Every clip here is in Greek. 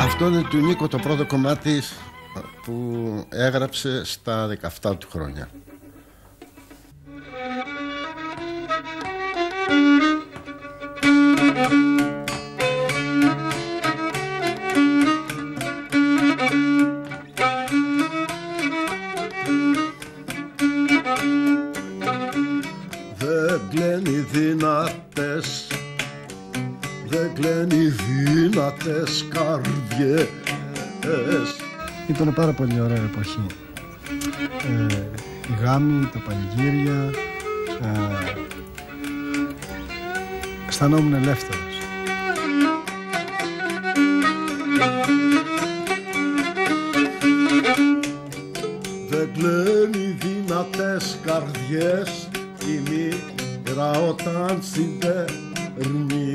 Αυτό είναι του Νίκο το πρώτο κομμάτι που έγραψε στα 17 του χρόνια. Δεν κλαίνει δυνατές, δεν κλαίνει δυνατές καρδιές. Ήταν πάρα πολύ ωραία εποχή. Οι γάμοι, τα πανηγύρια, αισθανόμουν ελεύθερος. Δεν κλαίνει δυνατές καρδιές η μοίρα όταν συντερνεί.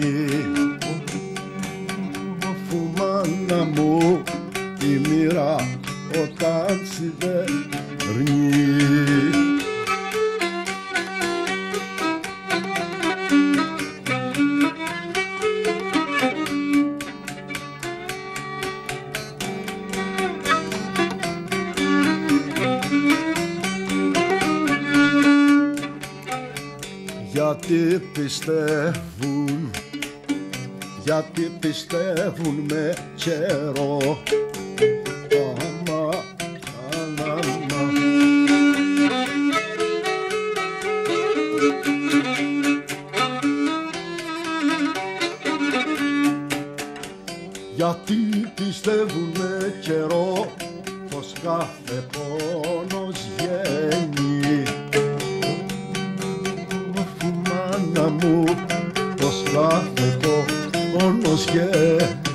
Αφού μάνα μου η μοίρα όταν συντερνεί. Γιατί πιστεύουν με καιρό. Γιατί πιστεύουν με καιρό πως κάθε πόνος βγαίνει. Αφού μάνα μου πως κάθε πόνος βγαίνει.